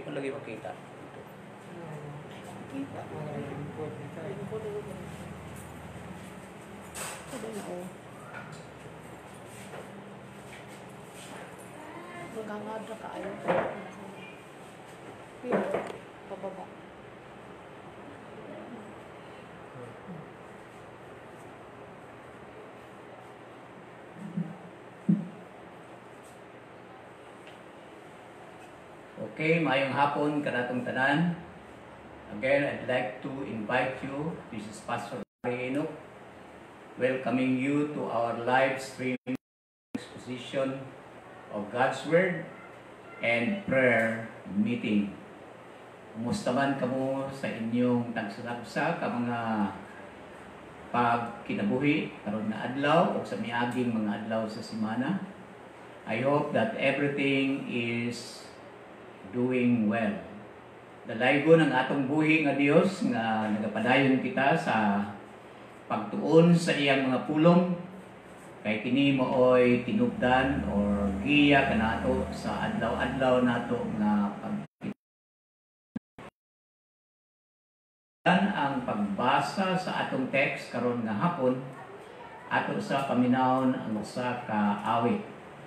Hindi ko lagi makita. Kita mo na yung import nito. Sabi na o. Maghangadra ka ayaw. Pero, pababa. Okay, mayong hapon kanatong tanan. Again, I'd like to invite you. This is Pastor Enoch, welcoming you to our live stream exposition of God's Word and prayer meeting. Kumusta man kamo sa inyong tagsalagsa ka mga pagkinabuhi karon nga adlaw o sa miaging mga adlaw sa semana. I hope that everything is doing well. Dalaygo ng atong buhi nga Dios nga nagapadayon kita sa pagtuon sa iyang mga pulong kay kini mooy tinubdan or giya kanato sa adlaw-adlaw nato nga ang pagbasa sa atong text karon nga hapon ato sa paminawon ang usa ka awit.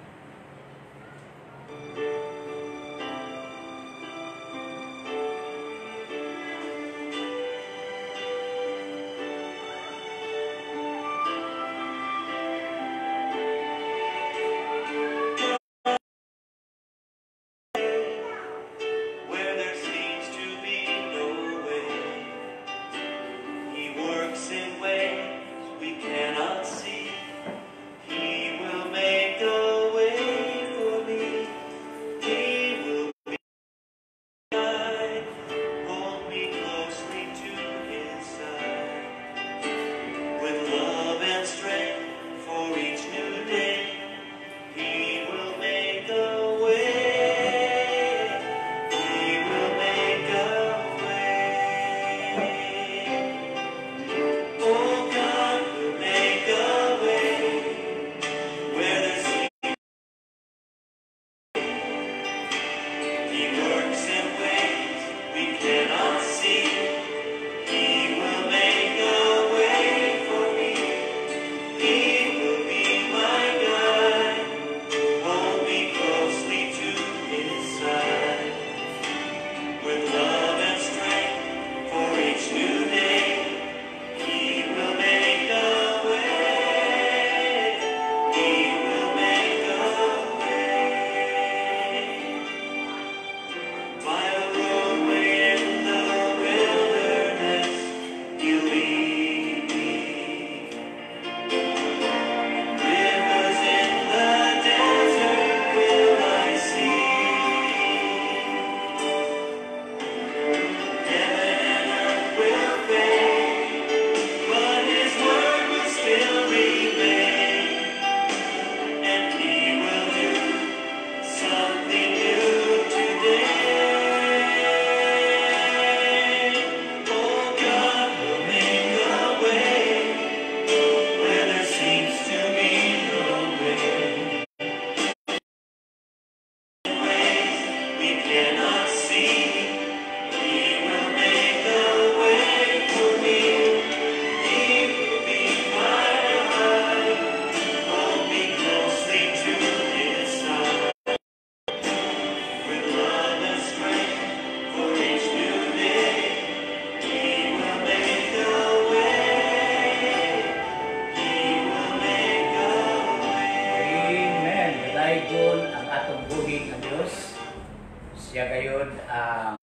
Siya gayon ang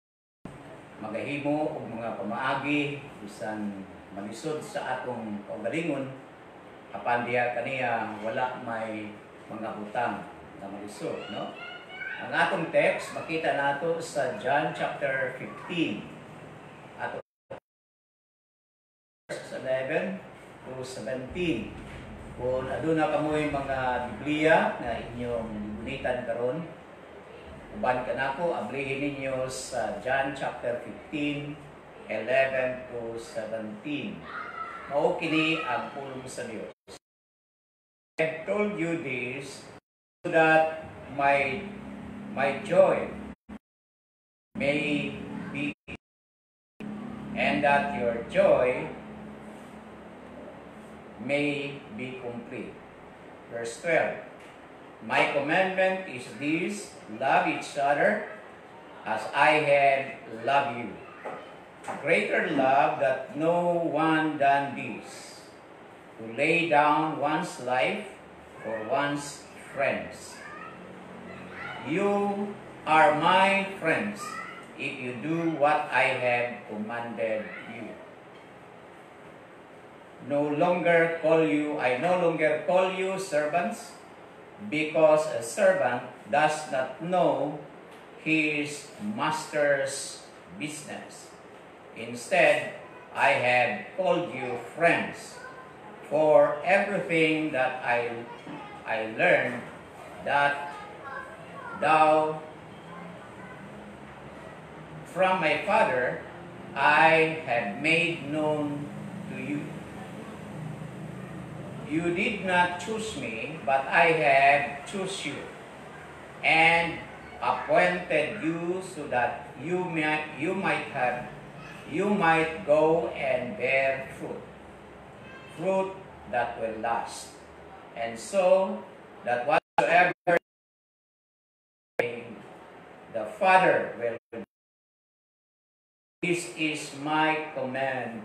magahimo og mga pamaagi bisan malisod sa atong kaugalingon apan diha kaniya wala may mga hutang na malisod, no? Ang atong text makita nato sa John chapter 15 ato verse 11 to 17. Kung aduna kamoy mga Biblia na inyong gunitan karon, uban ka nako, ablihin ninyo sa John chapter 15, 11 to 17. Mao kini ang pulong sa Dios. I told you this so that my joy may be, and that your joy may be complete. Verse 12. My commandment is this: love each other as I have loved you. Greater love that no one than this, to lay down one's life for one's friends. You are my friends if you do what I have commanded you. I no longer call you servants, because a servant does not know his master's business. Instead, I have called you friends, for everything that I learned that thou from my Father I have made known to you. You did not choose me, but I have chosen you, and appointed you so that you might go and bear fruit that will last, and so that whatsoever the Father will do. This is my command: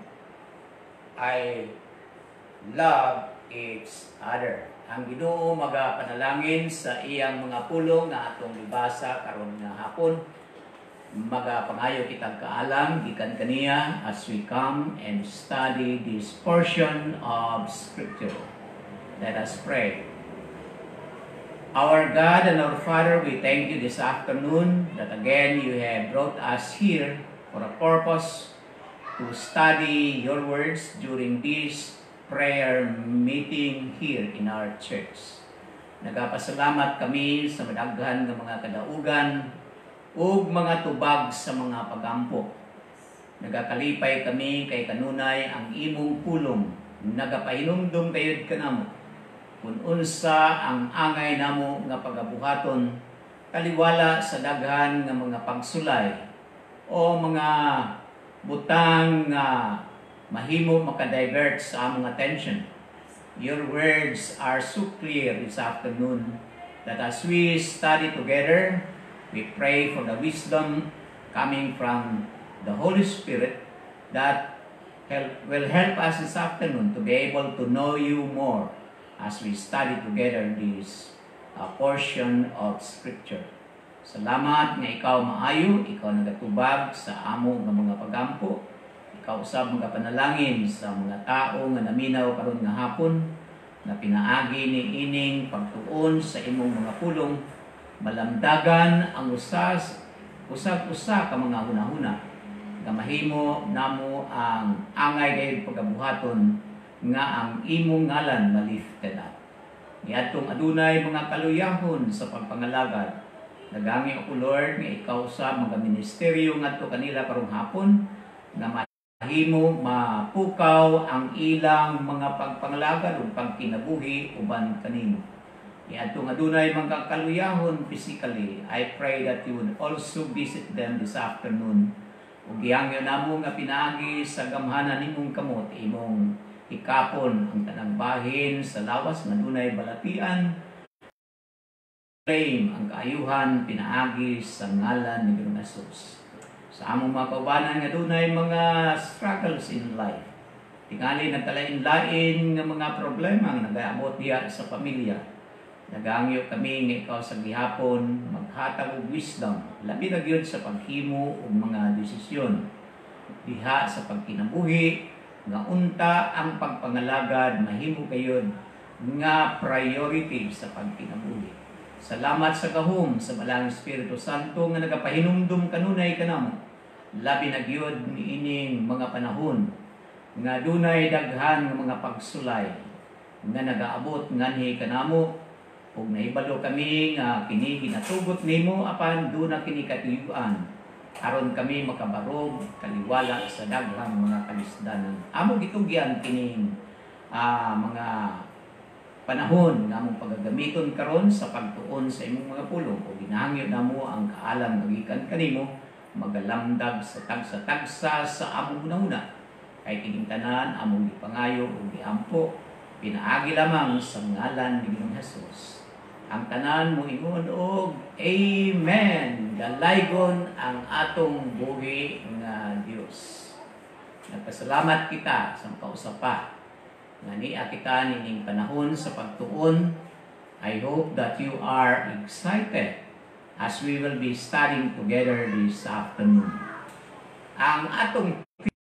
I love each other. Ang Ginoo magapanalangin sa iyang mga pulong na atong libasa karon nga hapon. Magapangayo kitang kaalam gikan kaniya as we come and study this portion of Scripture. Let us pray. Our God and our Father, we thank you this afternoon that again you have brought us here for a purpose to study your words during this prayer meeting here in our church. Nagapasalamat kami sa madaghan ng mga kadaugan ug mga tubag sa mga pagampo. Nagakalipay kami kay kanunay ang imong pulong. Nagapahinumdum kayod kanamo. Kung unsa ang angay namo nga pagabuhaton, kaliwala sa daghan nga mga pagsulay o mga butang nga mahimo makadivert sa among attention. Your words are so clear this afternoon that as we study together, we pray for the wisdom coming from the Holy Spirit that will help us this afternoon to be able to know you more as we study together this portion of Scripture. Salamat nga ikaw maayo, ikaw nagatubag sa amo nga mga pagampo. Ikaw usab mga panalangin sa mga tao nga naminaw karon nga hapon, na pinaagi ni ining pagtuon sa imong mga pulong, malamdagan ang usag-usa ka mga hunahuna, nga mahimo namo ang angay gayud pagabuhaton nga ang imong ngalan malifted up. Niadtong adunay mga kaluyahon sa pagpangalagad. Nagangi ako Lord nga ikaw sa mga ministeryo ngadto kanila karong hapon nga mahimo mapukaw ang ilang mga pagpangalagad ug pagkinabuhi uban kanimo. Niadtong adunay mga kaluyahon physically, I pray that you would also visit them this afternoon. Ug gihangyo namo nga pinaagi sa gamhanan nimong kamot imong ikapon ang tanang bahin sa lawas nga dunay balatian. Claim ang kaayuhan pinaagi sa ngalan ni Ginoong Hesus. Sa among mga kaubanan nga dunay mga struggles in life. Tingali nagkalain-lain nga mga problema nga nagaabot diha sa pamilya. Nagangyo kami nga ikaw sa gihapon maghatag og wisdom, labi na gyud sa paghimo og mga desisyon diha sa pagkinabuhi nga unta ang pagpangalagad mahimo kayod nga priority sa pagkinabuhi. Salamat sa gahom sa Malang Espiritu Santo nga nagapahinumdum kanunay kanamo. Labi na gyud niining mga panahon nga dunay daghan nga mga pagsulay nga nagaabot nganhi kanamo, ug nahibalo kami nga kini ginatugot nimo apan duna kini katuyuan aron kami makabarog kaliwala sa daghang mga kalisdanan. Amo gitugyan kining mga panahon nga among pagagamiton karon sa pagtuon sa imong mga pulong, o ginahangyo namo ang kaalam magikan kanimo magalamdag sa tagsa-tagsa sa among una-una. Kay kining tanan among gipangayo ug giampo pinaagi lamang sa ngalan ni Ginoong Hesus. Ang tanan mo ingon og Amen. Dalaygon ang atong buhi nga Dios. Nagpasalamat kita sa kausapa nga niya kita nining panahon sa pagtuon. I hope that you are excited as we will be studying together this afternoon. Ang atong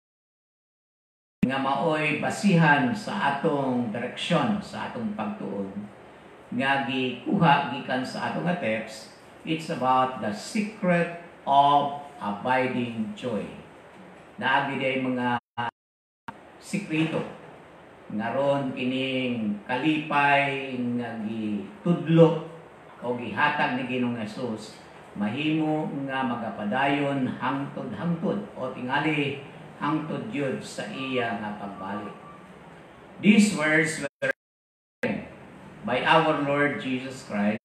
nga maoy basihan sa atong direksyon sa atong pagtuon nga gikuha gikan sa atong text, it's about the secret of abiding joy. Naagi day mga sikreto ngaron kining kalipay nga gitudlo o gihatag ni Ginoong Hesus mahimo nga magapadayon hangtod-hangtod o tingali hangtod yun sa iya nga pagbalik. These words were written by our Lord Jesus Christ.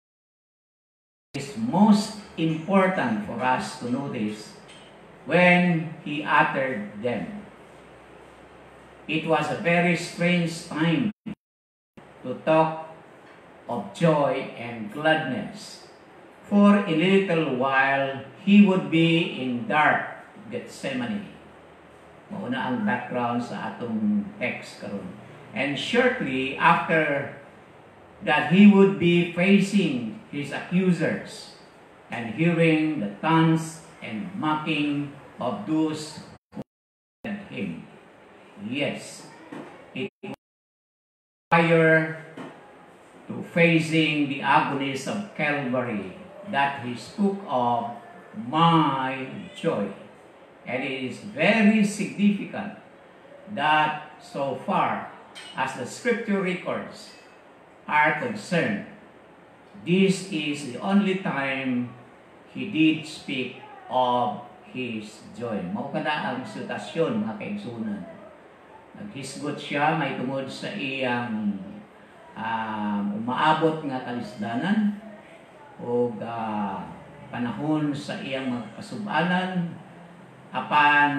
It is most important for us to notice when He uttered them. It was a very strange time to talk of joy and gladness. For a little while, He would be in dark Gethsemane. Mauna ang background sa atong text karon. And shortly after that, He would be facing His accusers and hearing the taunts and mocking of those who hated Him. Yes, it was prior to facing the agonies of Calvary that He spoke of my joy. And it is very significant that so far as the scripture records are concerned, this is the only time He did speak of His joy. Mao kada ang sitasyon mga kaigsunan. Naghisgot siya may tungod sa iyang umaabot nga kalisdanan o panahon sa iyang mga kasub-anan apan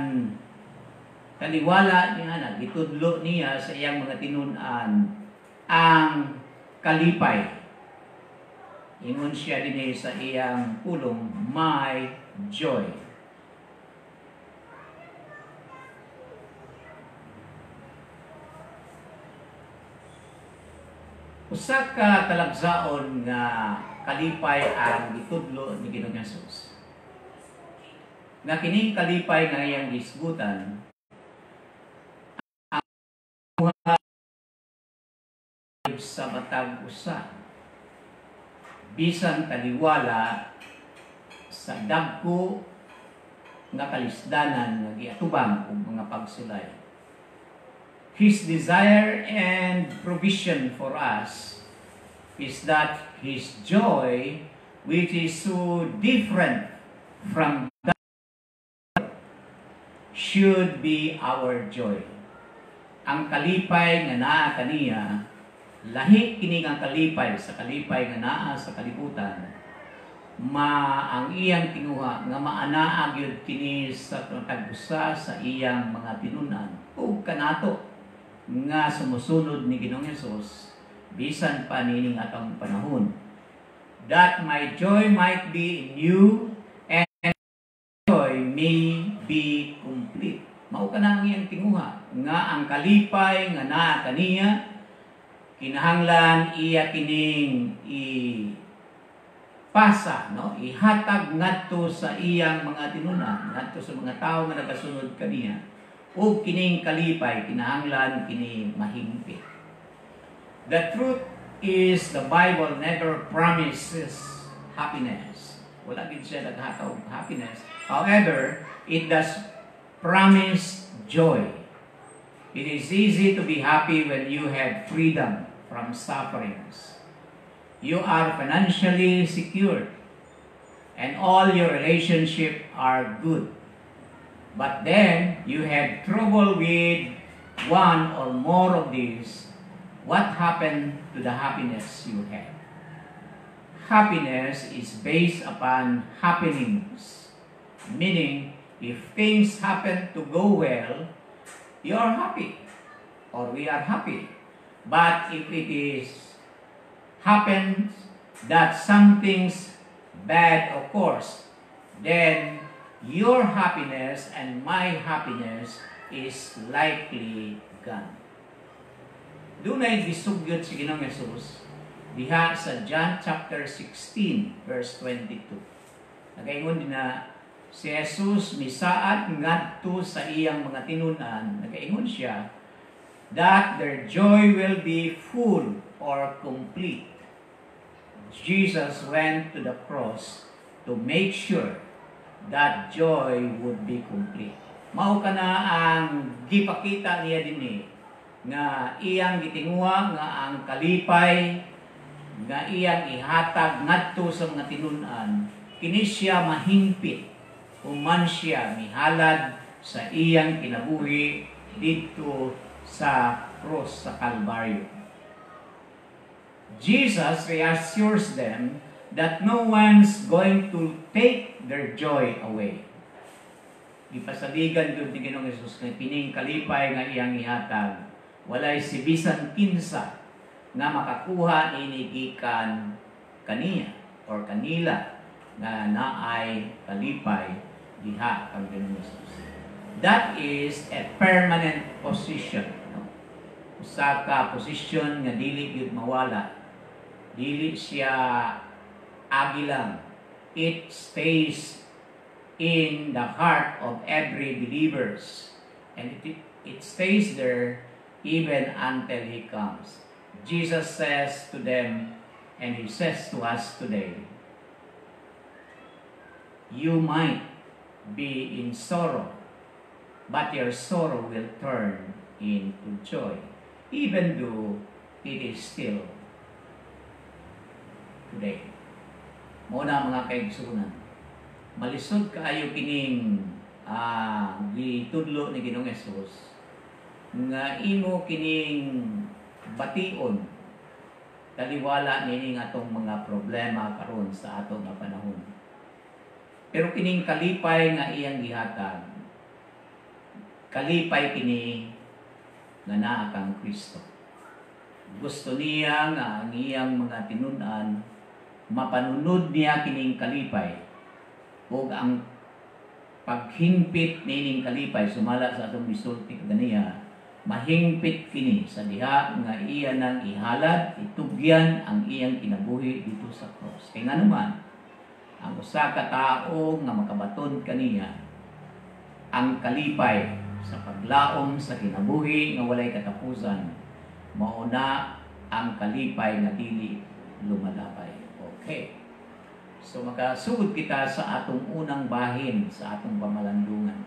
taliwala niya nagitudlo niya sa iyang mga tinun-an ang kalipay. Ingon siya din sa iyang pulong, my joy. Usa ka talagsaon nga kalipay ang gitudlo ni Ginoong Hesus. Nga kining kalipay nga iyang gisgutan ang sa matag usa bisan taliwala sa dagko nga kalisdanan nga giatubang og mga pagsulay. His desire and provision for us is that His joy, which is so different from that, should be our joy. Ang kalipay nga naa kaniya, lahi kini ang kalipay sa kalipay nga naa sa kalibutan, ang iyang tinguha nga maanaa gyud kini sa tag-usa sa iyang mga tinunan ug kanato nga sumusunod ni Ginoong Hesus bisan pa nining atong panahon, that my joy might be in you and joy may be complete. Mao kana ang iyang tinguha nga ang kalipay nga naa kaniya kinahanglan iya kining pasa, no? Ihatag ngadto sa iyang mga tinunan, ngadto sa mga tawo nga nagasunod kaniya. O kining kalipay kinahanglan kini mahingpit. The truth is the Bible never promises happiness. Wala gid siya naghataw happiness. However, it does promise joy. It is easy to be happy when you have freedom from sufferings. You are financially secure and all your relationships are good. But then you have trouble with one or more of these. What happened to the happiness you have? Happiness is based upon happenings, Meaning, if things happen to go well, you're happy, or we are happy. But if it is happens that something's bad occurs, then your happiness and my happiness is likely gone. Dunay gisugyot si Ginoong Hesus diha sa John chapter 16 verse 22. Nagaingon din na si Jesus misaad ngadto sa iyang mga tinunan. Nagaingon siya that their joy will be full or complete. Jesus went to the cross to make sure that joy would be complete. Mao kana ang gipakita niya dinhi nga iyang gitinguha nga ang kalipay nga iyang ihatag ngadto sa mga tinunan, kini siya mahimpit human siya mihalad sa iyang kinabuhi dito sa cross sa Kalbaryo. Jesus reassures them that no one's going to take their joy away. Ipasaligan yun ni Ginoong Hesus na pining kalipay nga iyang ihatag. Walay si bisan kinsa nga makakuha inigikan kaniya or kanila na naay kalipay diha kang Ginoong Hesus. That is a permanent position. No? Usa ka position nga dili gyud mawala. Dili siya agilang. It stays in the heart of every believers, and it stays there even until He comes. Jesus says to them, and He says to us today, you might be in sorrow, but your sorrow will turn into joy, even though it is still today. Muna mga kaigsunan, malisod kaayo kining gitudlo ni Ginoong Hesus nga imo kining bation taliwala nining atong mga problema karon sa atong nga panahon. Pero kining kalipay nga iyang gihatag, kalipay kini nga naa kang Kristo. Gusto niya nga ang iyang mga tinud-an mapanunod niya kining kalipay ug ang paghimpit nining kalipay sumala sa atong bisulti kaniya mahingpit kini sa diha nga iya nang ihalad itugyan ang iyang kinabuhi dito sa cross. Kay nga naman ang usa ka tawo nga makabaton kaniya ang kalipay sa paglaom sa kinabuhi nga walay katapusan, mao na ang kalipay nga dili lumalapay. Okay. So makasugod kita sa atong unang bahin sa atong pamalandungan.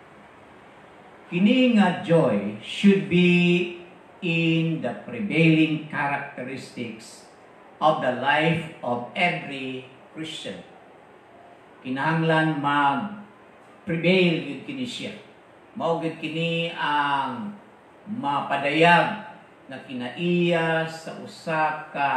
Kini nga joy should be in the prevailing characteristics of the life of every Christian. Kinahanglan mag-prevail yun kini siya. Mao gid kini ang mapadayag na kinaiya sa usa ka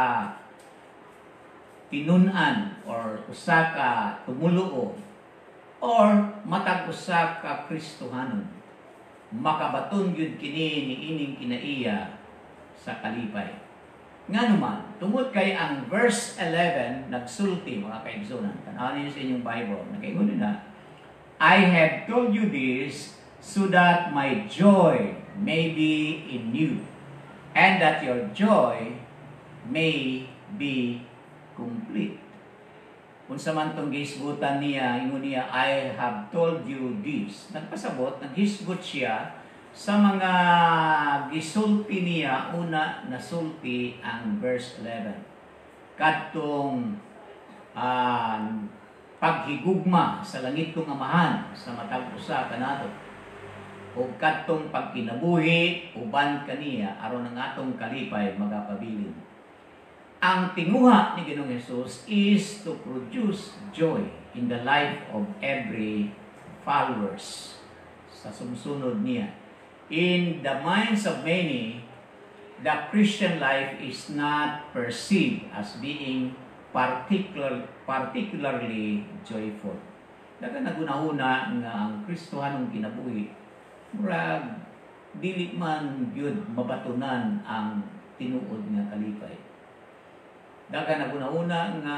tinun-an or usa ka tumuluo or matag usa ka Kristohanon. Makabaton gyud kini niining kinaiya sa kalipay. Nga naman, tungod kay ang verse 11 nagsulti mga kaigsunan. Tanawan niyo sa inyong Bible. Nakaingon na, I have told you this so that my joy may be in you and that your joy may be complete. Kung sa man itong gisgutan niya, ingon niya, I have told you this. Nagpasabot, naghisgot siya sa mga gisulti niya. Una, nasulti ang verse 11. Kadtong paghigugma sa langit kong amahan sa matag usa kanato. O kadtong pagkinabuhi, uban kaniya, aron ang atong kalipay magapabilin. Ang tinguha ni Ginoong Hesus is to produce joy in the life of every followers sa sumsunod niya. In the minds of many, the Christian life is not perceived as being particularly joyful. Daga nagunahuna nga ang Kristohanong kinabuhi, murag dili man gyud mabatunan ang tinuod nga kalipay. Daga nagunahuna nga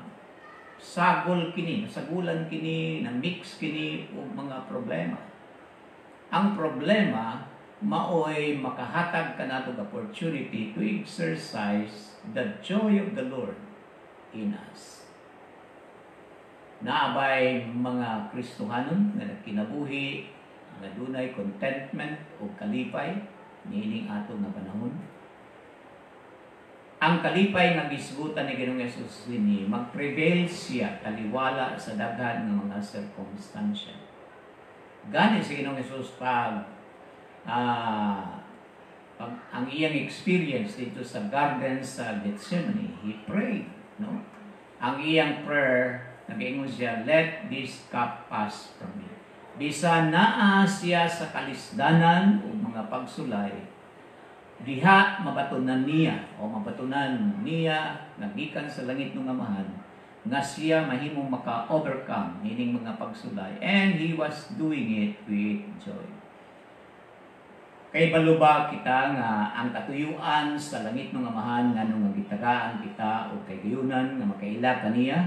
sagulan kini, na mix kini og mga problema. Ang problema maoy makahatag kanatong opportunity to exercise the joy of the Lord in us. Naabay mga Kristohanon nga nagkinabuhi nga dunay contentment o kalipay niining ato nga panahon. Ang kalipay nga gisgutan ni Ginoong Hesus dinhi mag-prevail siya taliwala sa daghan nga mga circumstansya. Gani si Ginoong Hesus pag ang iyang experience dito sa garden sa Gethsemane, he prayed, no? Ang iyang prayer, nag-ingon siya, let this cup pass from me. Bisa naa siya sa kalisdanan o mga pagsulay, diha mabatunan niya nagikan sa langit ng Amahan nga siya mahimong maka-overcome meaning mga pagsulay, and he was doing it with joy. Kay baluba kita nga ang katuyuan sa langit ng Amahan nga nung magitagaan kita o kay gayunan nga makaila kaniya,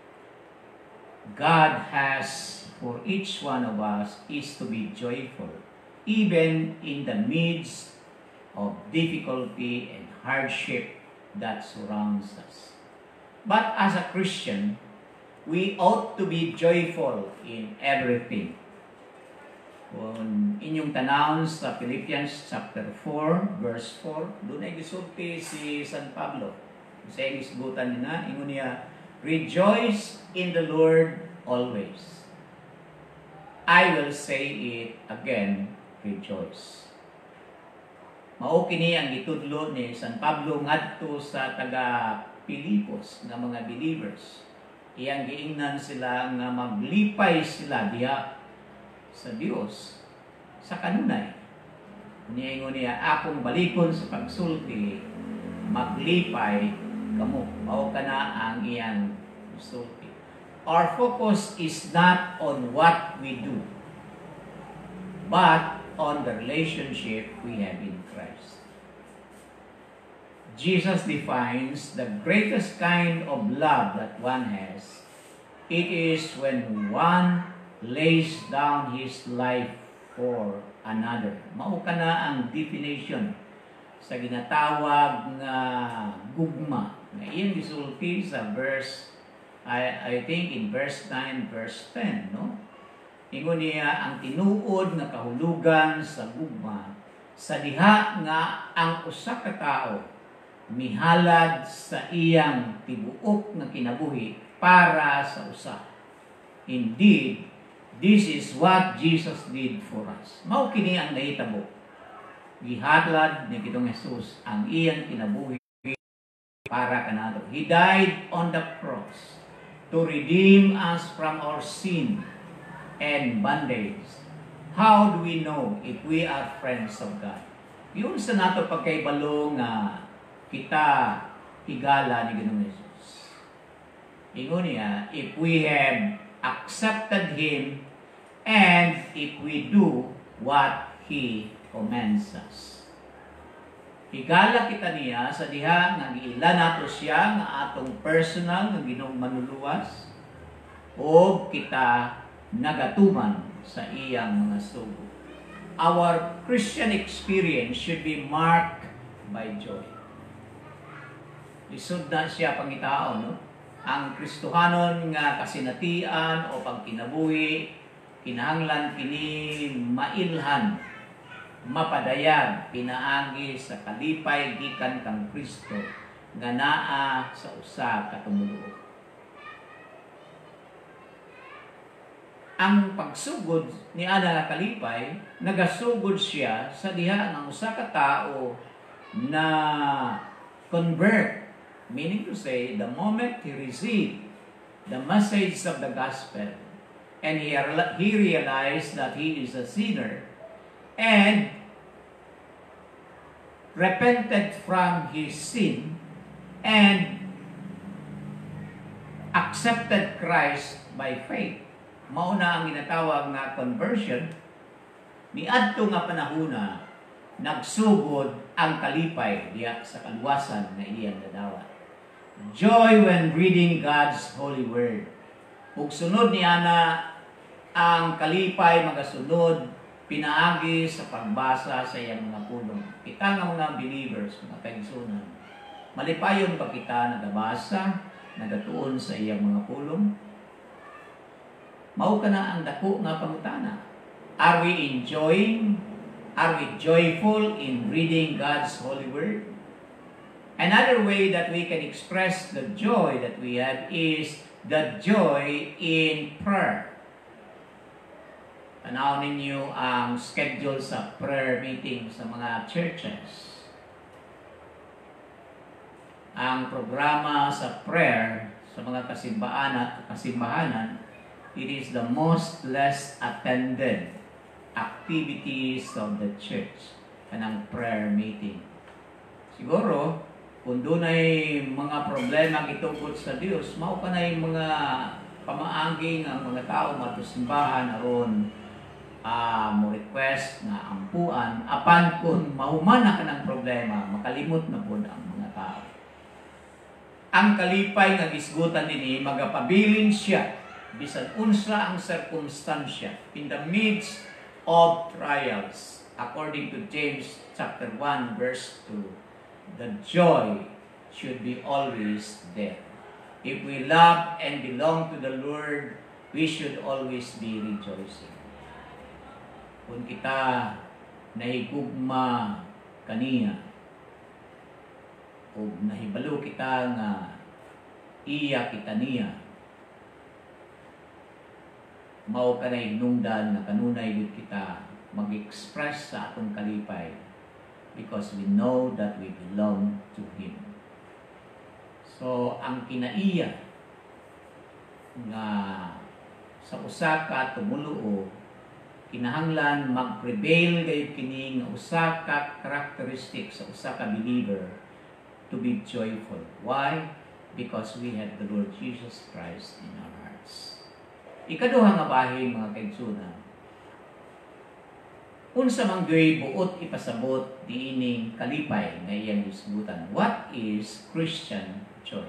God has for each one of us is to be joyful even in the midst of difficulty and hardship that surrounds us. But as a Christian, we ought to be joyful in everything. Kung inyong tanawon sa Philippians chapter 4, verse 4, doon ay gisulti si San Pablo. Sa gisgutan nila, ingon niya, rejoice in the Lord always. I will say it again, rejoice. Mao kini ang gitudlo ni San Pablo ngadto sa taga Pilipos nga mga believers. Iyang giingnan sila nga maglipay sila diha sa Dios sa kanunay. Niingon niya, akong balikon sa pagsulti, maglipay kamo. Mao kana ang iyang sulti. Our focus is not on what we do, but on the relationship we have in Christ. Jesus defines the greatest kind of love that one has. It is when one lays down his life for another. Mao kana ang definition sa ginatawag nga gugma. Nga iyang gisulti sa verse, I think in verse 9, verse 10, no? Ingon niya, ang tinuod nga kahulugan sa gugma, sa diha nga ang usa ka tawo mihalad sa iyang tibuok nga kinabuhi para sa usa. Indeed, this is what Jesus did for us. Mao kini ang nahitabo. Gihalad ni Ginoong Hesus ang iyang kinabuhi para kanato. He died on the cross to redeem us from our sin and bondage. How do we know if we are friends of God? Yun sa nato pagkaibalo nga kita higala ni Ginoong Hesus. Ingon niya, if we have accepted Him and if we do what He commands us. Higala kita niya sa diha nga giila nato siya nga atong personal nga Ginoong manluluwas o kita nagatuman sa iyang mga sugo. Our Christian experience should be marked by joy. Lisod na siya pangitao, no? Ang Kristohanon nga kasinatian o pagkinabuhi, kinahanglan kini mailhan, mapadayag, pinaagi sa kalipay gikan kang Kristo nga naa sa usa ka tumuluo. Ang pagsugod ni ana nga kalipay, nagasugod siya sa diha ng usa ka tawo na convert. Meaning to say, the moment he received the message of the gospel and he realized that he is a sinner and repented from his sin and accepted Christ by faith. Mauna ang ginatawag nga conversion, niadto nga panahuna nagsugod ang kalipay diya sa kaluwasan nga iyang nadawat. Joy when reading God's holy word. Ug sunod niya na ang kalipay magasunod pinaagi sa pagbasa sa iyang mga pulong. Kita nga mga believers, mga kaigsunan, malipayon ba kita nagabasa, nagatuon sa iyang mga pulong? Mao ka na ang dako nga pangutana. Are we joyful in reading God's holy word? Another way that we can express the joy that we have is the joy in prayer. Tanawin ninyo ang schedule sa prayer meeting sa mga churches. Ang programa sa prayer sa mga kasimbahanan, it is the most less attended activities of the church, kanang prayer meeting. Siguro, kung doon ay mga problema itungkol sa Diyos, mao ka na yung mga pamaanging ang mga tao matusimbahan aron mo request na ampuan, apan kung mahumana ka ng problema, makalimot na po ang mga tao. Ang kalipay nga gisgutan din magapabilin siya bisan unsa ang circumstansya in the midst of trials, according to James chapter 1 verse 2. The joy should be always there. If we love and belong to the Lord, we should always be rejoicing. Kung kita nahigugma kaniya, o nahibalo kita nga iya kita niya, mao ka na hinungdan na kanunay yun kita mag-express sa atong kalipay because we know that we belong to Him. So, ang kinaiya nga sa usa ka tumuluo, kinahanglan mag-prevail gayud kini nga usa ka characteristic sa usa ka believer to be joyful. Why? Because we have the Lord Jesus Christ in our hearts. Ikaduha nga bahin, mga kaigsunan, unsa man gyoy buot ipasabot diining kalipay nga iyang isgutan. What is Christian joy?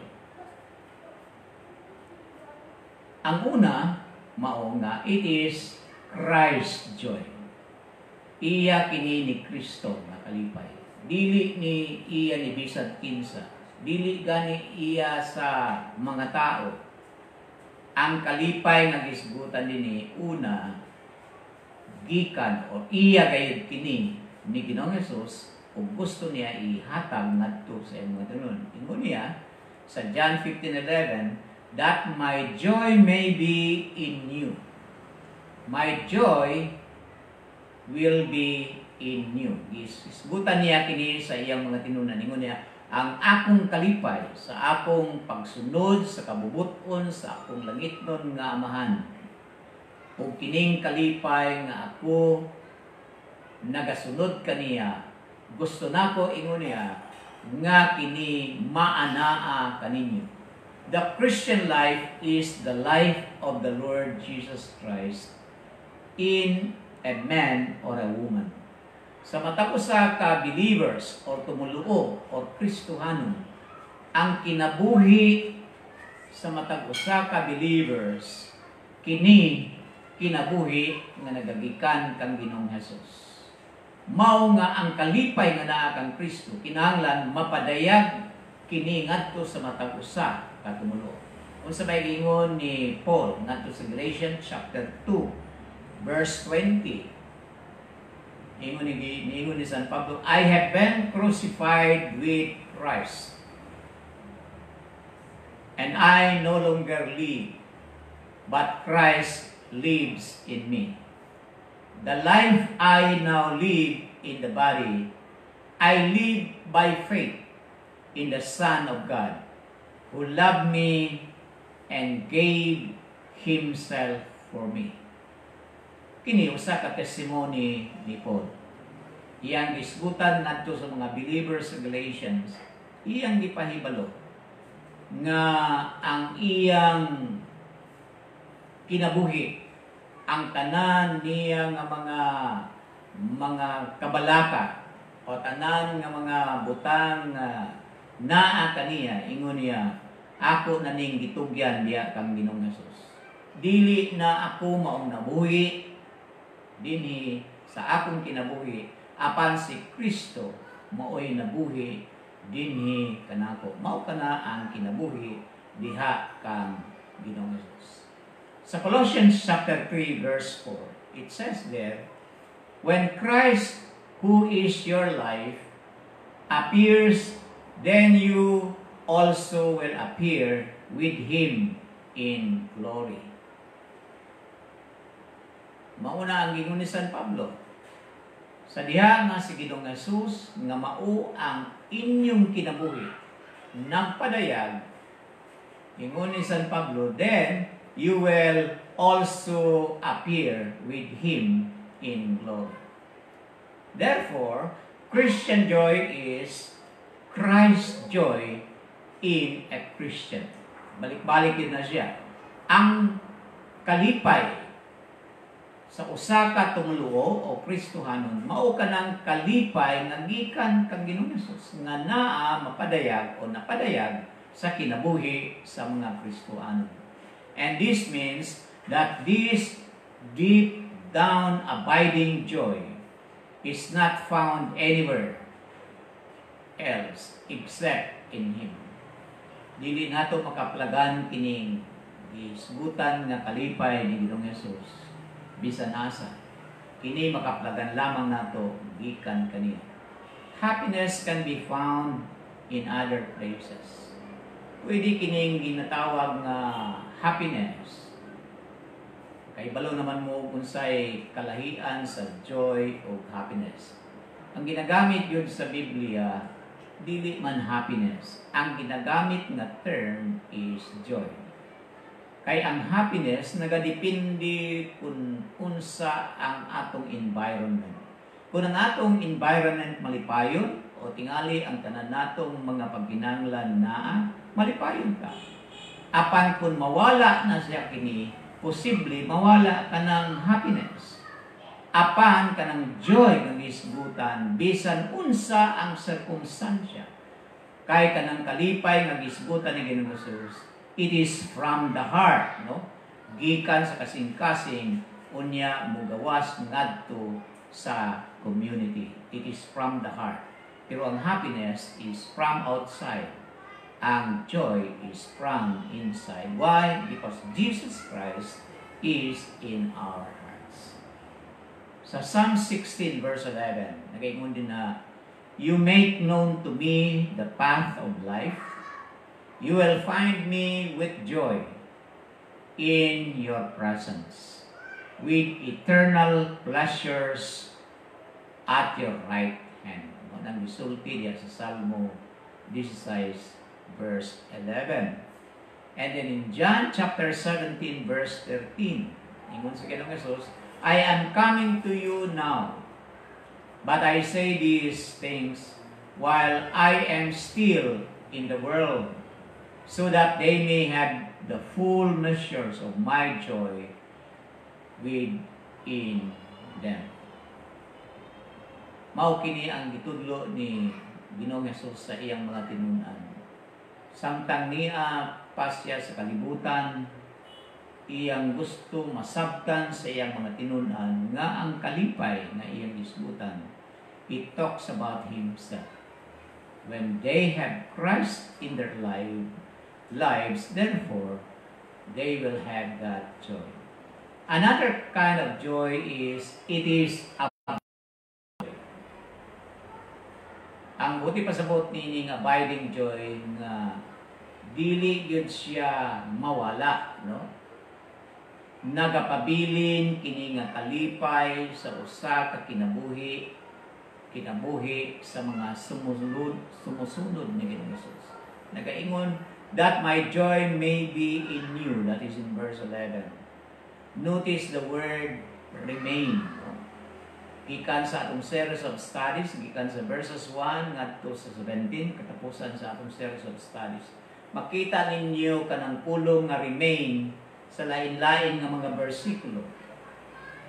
Ang una, mao nga, it is Christ joy. Iya kini ni Kristo nga kalipay. Dili ni iya ni bisad kinsa. Dili gani iya sa mga tao. Ang kalipay nga gisgutan dinhi una gikan o iya gayud kini ni Ginoong Hesus ug gusto niya ihatag ngadto sa imong mga tanon. Ingon niya sa John 15:11, that my joy may be in you. My joy will be in you. Isgutan niya kini sa iyang mga tinunan. Ingon niya, ang akong kalipay sa akong pagsunod sa kabubuton sa akong langitnon nga amahan. Ug kining kalipay nga ako nagasunod kaniya, gusto nako ingon niya nga kini maanaa kaninyo. The Christian life is the life of the Lord Jesus Christ in a man or a woman. Sa mata ko sa ka-believers or tumuluo or Kristohanon, ang kinabuhi sa mata ko sa ka-believers, kini kinabuhi nga nagagikan kang Ginoong Hesus. Mao nga ang kalipay nga naa kang Kristo, kinahanglan mapadayag kini ngadto sa matag usa ka tumuluo. Unsa may giingon ni Paul ngadto sa Galatians chapter 2 verse 20. Ingon ni San Pablo, I have been crucified with Christ, and I no longer live, but Christ lives in me. The life I now live in the body, I live by faith in the Son of God, who loved me and gave Himself for me. Kini usa ka testimony ni Paul. Iyang gisgutan ngadto sa mga believers sa Galatians, iyang gipahibalo nga ang iyang kinabuhi ang tanan niya nga mga kabalaka o tanan nga mga butang naa kaniya, ingon niya, ako na ning gitugyan diya kang Ginoong Hesus. Dili na ako maong nabuhi dinhi sa akong kinabuhi, apan si Kristo mao'y nabuhi dinhi kanako. Mao kana ang kinabuhi diha kang Ginoong Hesus. Sa Colossians chapter 3 verse 4, it says there, when Christ, who is your life, appears, then you also will appear with Him in glory. Mauna ang gingon ni San Pablo. Sa diha nga si Ginoong Hesus nga mao ang inyong kinabuhi, nagpadayag, ingon ni San Pablo, then you will also appear with Him in glory. Therefore, Christian joy is Christ's joy in a Christian. Balik-balik yun na siya. Ang kalipay sa usa ka tumuluo o Kristohanon, mao ka ng kalipay nga gikan kang Ginoong Hesus nga naa mapadayag o napadayag sa kinabuhi sa mga Kristohanon. And this means that this deep down abiding joy is not found anywhere else except in Him. Dili nato makaplagan kining gisgutan nga kalipay ni Ginoong Hesus bisan asa. Kini makaplagan lamang nato gikan kaniya. Happiness can be found in other places. Pwede kining ginatawag nga happiness. Kay balo naman mo unsay kalahian sa joy o happiness. Ang ginagamit yun sa Biblia, dili man happiness. Ang ginagamit na term is joy. Kay ang happiness nagadepende kung unsa ang atong environment. Kung ang atong environment malipayon o tingali ang tanan natong mga pagkinahanglan naa, malipayon ka. Apan kung mawala na siya kini, posible mawala ka ng happiness. Apan ka ng joy ng isgutan bisan unsa ang sirkumstansya. Kay ka ng kalipay ng isgutan ni Ginoong Hesus, it is from the heart, no? Gikan sa kasing-kasing unya mugawas ngadto sa community. It is from the heart. Pero ang happiness is from outside. Ang joy is from inside. Why? Because Jesus Christ is in our hearts. Sa Psalm 16 verse 11, nagaingon din na, you make known to me the path of life. You will find me with joy in your presence, with eternal pleasures at your right hand. Nang gisulti diya sa Salmo 16 verse 11. And then in John chapter 17 verse 13, ingon sa Ginoong Hesus, I am coming to you now, but I say these things while I am still in the world, so that they may have the full measures of my joy within them. Mao kini ang gitudlo ni Ginoong Hesus sa iyang mga tinunan. Samtang niya pa siya sa kalibutan, iyang gusto masabtan sa iyang mga tinunan nga ang kalipay na iyang isgutan. It talks about himself. When they have Christ in their lives, therefore, they will have that joy. Another kind of joy is, it is a joy. Ang buti pasabot nining abiding joy nga dili gyud siya mawala, no? Nagapabilin kini nga kalipay sa usa ka kinabuhi sa mga sumusunod ni Ginoong Hesus. Nagaingon, that my joy may be in you. That is in verse 11. Notice the word remain. Gikan sa atong series of studies, gikan sa verses 1 ngadto sa 17, katapusan sa atong series of studies. Makita ninyo kanang pulong nga remain sa lain-lain nga mga bersikulo.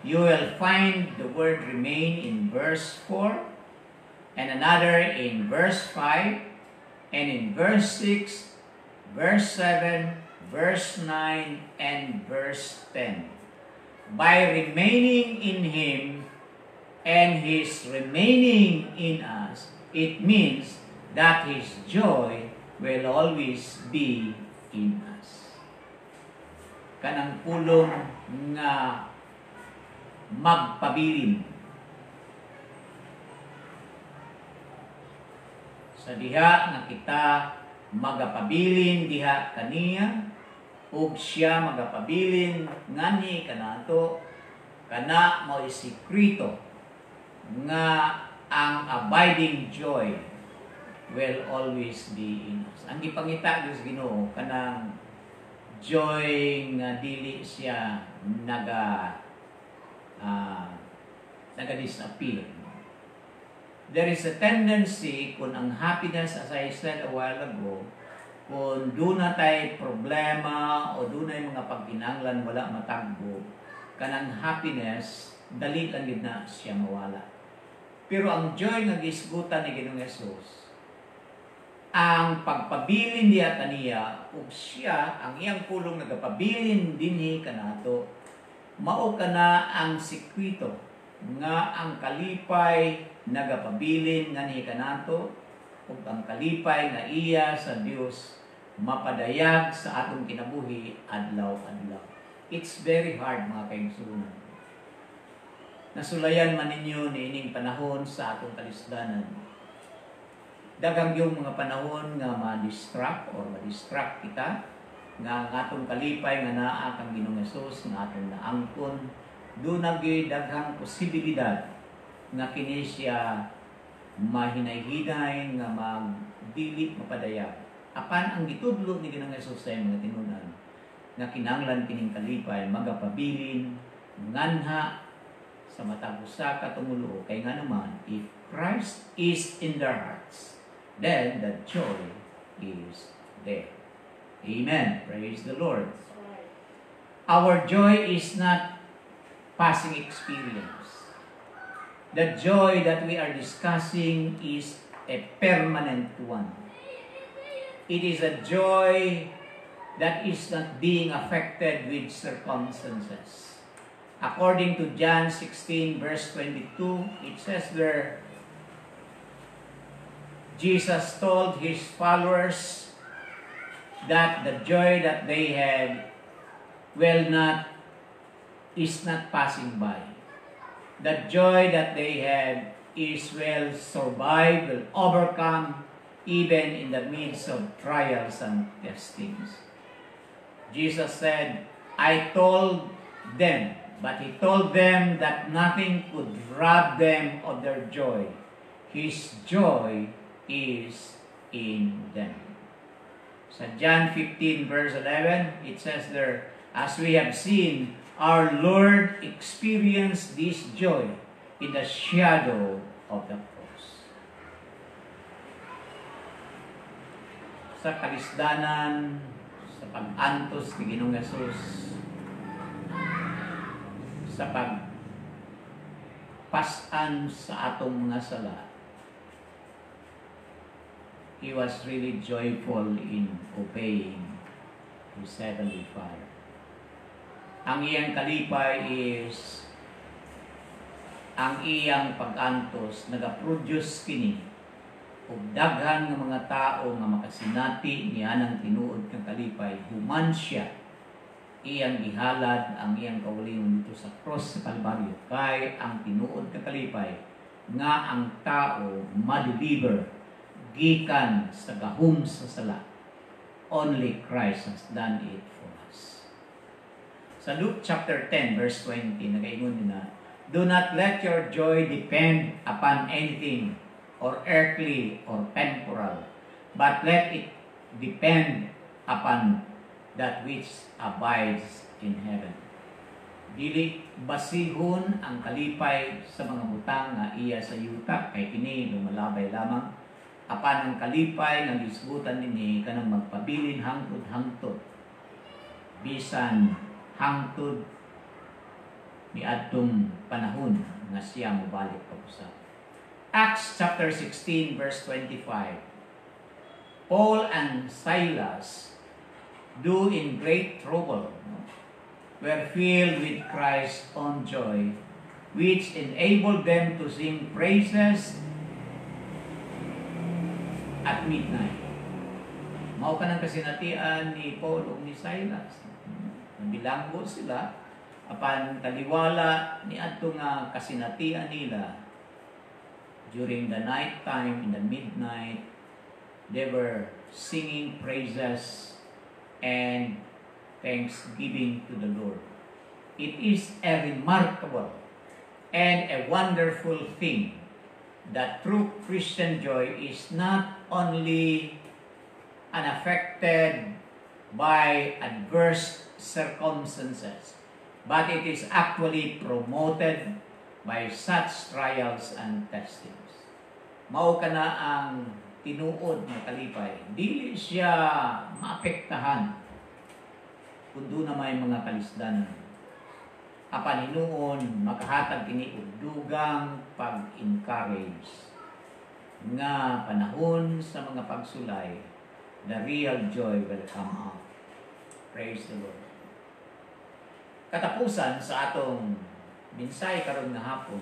you will find the word remain in verse 4, and another in verse 5, and in verse 6, verse 7, verse 9, and verse 10. By remaining in Him and His remaining in us, it means that His joy will always be in us. Kanang pulong nga magpabilin. Sa diha nga kita magapabilin diha kaniya, ug siya magapabilin ngani kanato, kana mo isikreto nga ang abiding joy will always be in us. Ang gipangita Diyos Ginoo kanang joy nga dili siya naga-disappear. There is a tendency kung ang happiness, as I said a while ago, kung doon na tayo problema o doon na mga pagkinanglan wala matagbo, kanang happiness, dali lang yun na siya mawala. Pero ang joy nga gisgutan ni Ginoong Hesus, ang pagpabilin niya kaniya, ug siya, ang iyang pulong nagapabilin dinhi kanato, mao kana ang sikwito nga ang kalipay nagapabilin nga ni kanato, ug ang kalipay nga iya sa Dios mapadayag sa atong kinabuhi adlaw-adlaw. It's very hard mga kaigsunan. Nasulayan man ninyo niining panahon sa atong kalisdanan. Daghang yung mga panahon nga ma-distract or ma-distract kita nga ang atong kalipay nga naa kang Ginoong Hesus nga atong naangkon, doon nagay daghang posibilidad nga kini siya mahinay-hinay nga magdili mapadayag. Apan ang gitudlo ni Ginoong Hesus sa mga tinunan nga kinahanglan kining kalipay magapabilin nganha sa matag usa ka tumulo, kay nga naman if Christ is in their hearts, then the joy is there. Amen. Praise the Lord. Our joy is not passing experience. The joy that we are discussing is a permanent one. It is a joy that is not being affected with circumstances. According to John 16 verse 22, it says there, Jesus told His followers that the joy that they had is not passing by. The joy that they had will survive, will overcome, even in the midst of trials and testings. Jesus said, I told them, but He told them that nothing could rob them of their joy. His joy is in them. Sa John 15 verse 11, it says there, as we have seen, our Lord experienced this joy in the shadow of the cross. Sa kalisdanan, sa pag-antos ni Ginoong Hesus, sa pagpasan sa atong mga sala, He was really joyful in obeying His heavenly Father. Ang iyang kalipay is ang iyang pag-antos nagaproduce kini ug daghan nga mga tao nga makasinati niya ng tinuod kang kalipay human siya iyang gihalad ang iyang kaulingon dito sa cross sa Kalbaryo kay ang tinuod kang kalipay nga ang tao ma-deliver gikan sa gahom sa sala. Only Christ has done it for us. Sa Luke chapter 10 verse 20 nagaingon na, do not let your joy depend upon anything or earthly or temporal, but let it depend upon that which abides in heaven. Dili basihon ang kalipay sa mga butang nga iya sa yuta kay kini lumalabay lamang, apan ang kalipay nga gisgutan nini kanang magpabilin hangtod-hangtod bisan hangtod ni adtong panahon nga siya mobalik pag-usap. Acts chapter 16 verse 25. Paul and Silas, though in great trouble, were filled with Christ's own joy, which enabled them to sing praises at midnight. Mao ka ng kasinatian ni Paul o ni Silas. Nabilanggo sila apan taliwala ni adto nga kasinatian nila during the night time, in the midnight, they were singing praises and thanksgiving to the Lord. It is a remarkable and a wonderful thing that true Christian joy is not only unaffected by adverse circumstances, but it is actually promoted by such trials and testings. Mao ka na ang tinuod na kalipay. Dili siya maapektahan kung doon na may mga kalisdanan. Apan hinuon makahatag kini og dugang pag-encourage nga panahon sa mga pagsulay, the real joy will come out. Praise the Lord. Katapusan sa atong minsay karon nga hapon.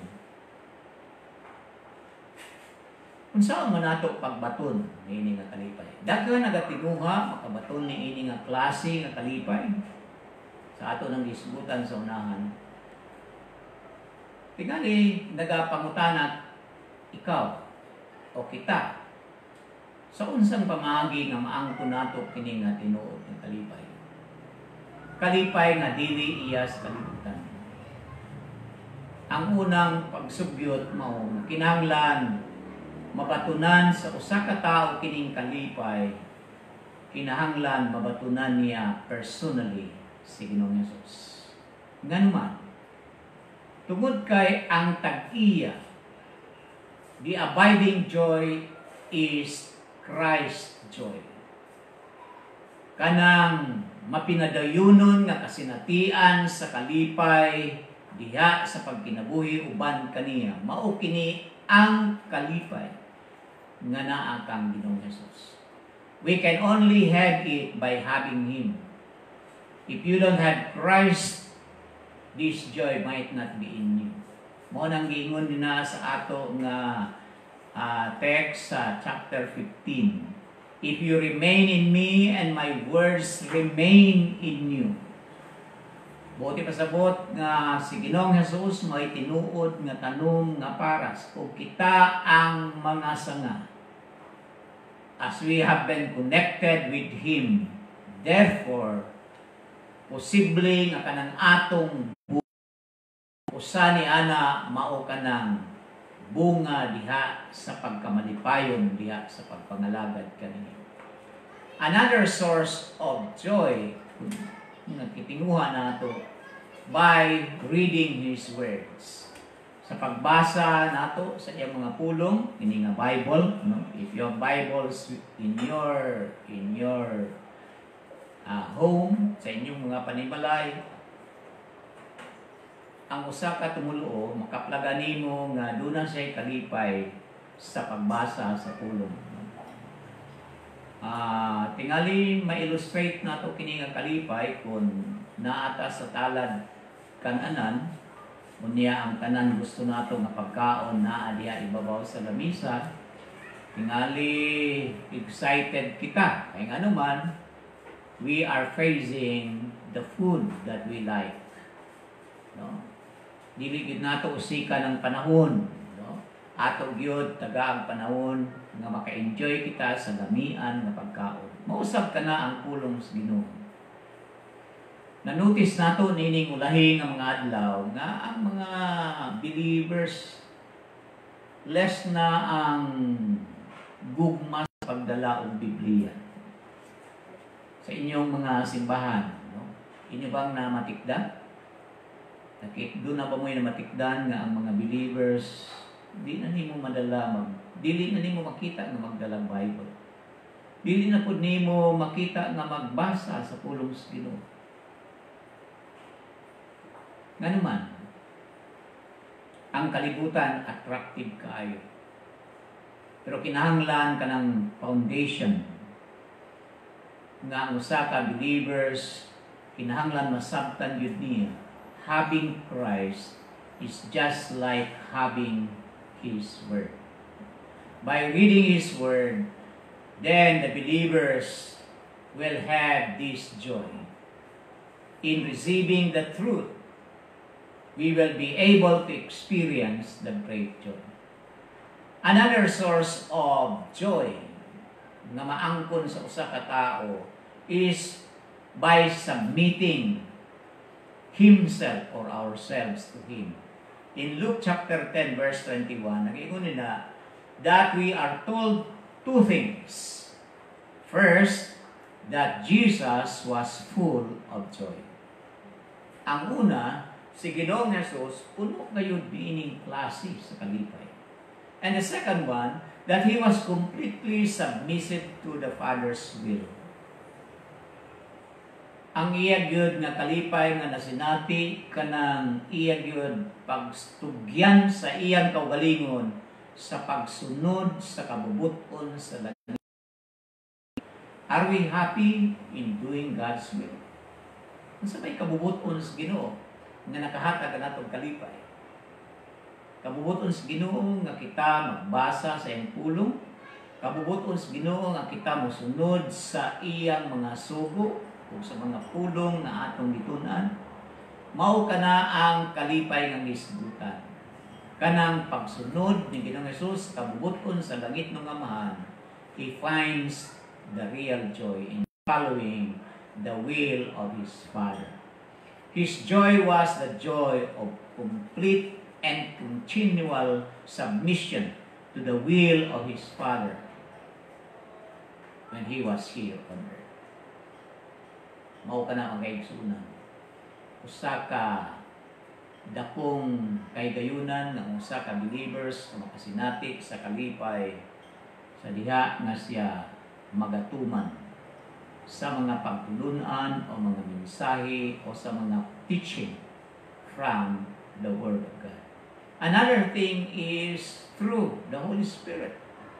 Unsa man nato pagbaton niini nga kalipay? Daghan nagatinuha makabaton niini nga klase nga kalipay sa ato nang gisgutan sa unahan. Tingali nagapangutanat ikaw o kita sa unsang pamaagi nga maangkon nato kini nga tinuod nga kalipay. Kalipay nga dili iya sa kalibutan. Ang unang pagsubyot mao kinahanglan mabatunan sa usa ka tawo kining kalipay, kinahanglan mabatunan niya personally si Ginoong Hesus. Nganuman, tungod kay ang tag-iya, the abiding joy is Christ's joy. Kanang mapinadayunon nga kasinatian sa kalipay diha sa pagkinabuhi uban kaniya, mao kini ang kalipay nga naa kang Ginoong Hesus. We can only have it by having Him. If you don't have Christ, this joy might not be in you. Mo nang giingon din na sa ato nga text sa chapter 15. If you remain in me and my words remain in you. Buti pasabot nga si Ginoong Hesus may tinuod nga tanong nga paras kung kita ang mga sanga. As we have been connected with Him, therefore, posible nga kanang atong usa ni ana mao kanang bunga diha sa pagkamalipayon diha sa pagpangalagad kaniya. Another source of joy nga kitinguha nato by reading His words. Sa pagbasa nato sa iyang mga pulong, ini nga Bible, no? If you have Bibles in your home, sa inyong mga panimalay, ang usa ka tumuluo makaplaga nimo nga duna siya kalipay sa pagbasa sa pulong. Tingali ma-illustrate nato kini nga kalipay kung naata sa talad kananan, unya ang tanan gusto nato nga pagkaon naa diha ibabaw sa lamisa. Tingali excited kita kay ngano man we are facing the food that we like. No? Dili gid nato usika ng panahon, no? Ato gyud taga ang panahon nga maka-enjoy kita sa lamian nga pagkaon. Mausab ka na ang pulong sa Ginoo. Na-notice nato nining ulahi nga mga adlaw nga ang mga believers less na ang gugma sa pagdala og Biblia sa inyong mga simbahan, no? Inyo bang namatikda? Doon na ba mo yung namatikdan nga ang mga believers di na nimo madala dili na nimo makita nga magdalang Bible. Dili na pud nimo makita nga magbasa sa pulong sa Ginoo. Ngano man, ang kalibutan attractive kaayo. Pero kinahanglan ka ng foundation nga ang usa ka believers kinahanglan masabtan yun niya. Having Christ is just like having His Word. By reading His Word, then the believers will have this joy. In receiving the truth, we will be able to experience the great joy. Another source of joy na maangkon sa usa ka tao is by submitting himself or ourselves to Him. In Luke chapter 10 verse 21, nag-ingon nila that we are told two things. First, that Jesus was full of joy. Ang una, si Ginoong Jesus, puno ngayon bining klase sa kalipay. And the second one, that He was completely submissive to the Father's will. Ang iyag yun nga kalipay nga nasinati kanang iyag yun pagstugyan sa iyang kaugalingon sa pagsunod sa kabubuton sa langit. Are we happy in doing God's will? Unsa may kabubuton sa Ginoo nga nakahatag natong kalipay? Kabubuton sa Ginoo nga kita magbasa sa iyang pulong, kabubuton sa Ginoo nga kita mosunod sa iyang mga sugo o sa mga pulong na atong gitunan. Mao kana ang kalipay nga misgutan. Kanang pagsunod ni Ginoong Hesus kabubuton sa langit ng Amahan, He finds the real joy in following the will of His Father. His joy was the joy of complete and continual submission to the will of His Father when He was here on earth. Mao ka na ang kaigsunan. Usa ka dakong kaigayunan ng usa ka believers na makasinati sa kalipay sa diha nga siya magatuman sa mga pagtulunan o mga mensahe o sa mga teaching from the Word of God. Another thing is through the Holy Spirit.